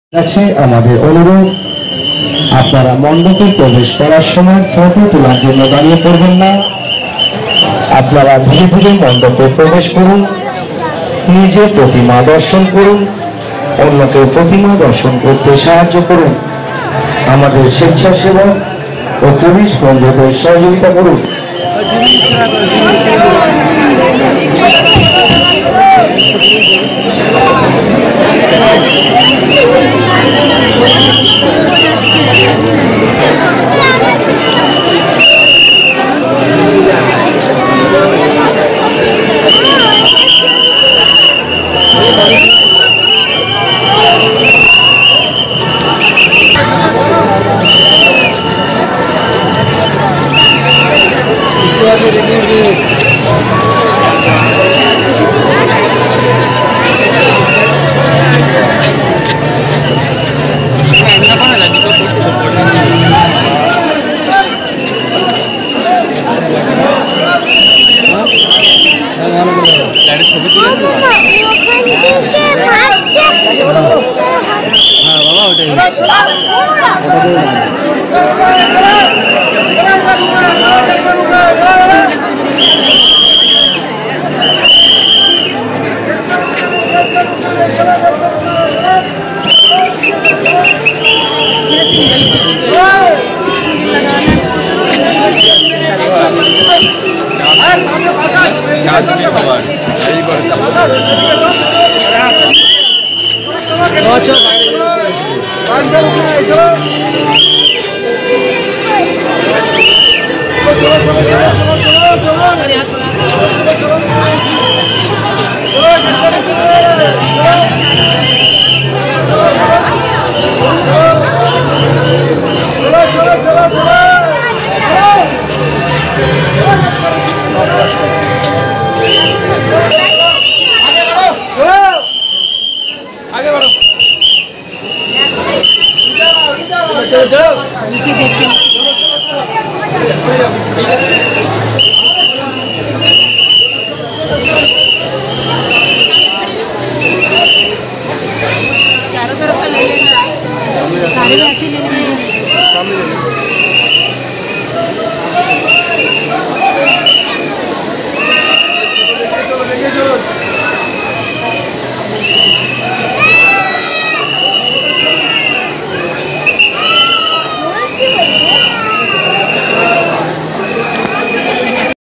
কাছে আমাদের অনুরোধ, আপনারা মণ্ডপে প্রবেশ করার সময় ফটো তোলার জন্য দাঁড়িয়ে পড়বেন না। আপনারা ধীরে ধীরে মণ্ডপে প্রবেশ করুন, নিজে প্রতিমা দর্শন করুন, অন্যকে প্রতিমা দর্শন করতে সাহায্য করুন। আমাদের স্বেচ্ছাসেবক ও পুলিশ বন্ধুদের সহযোগিতা করুন।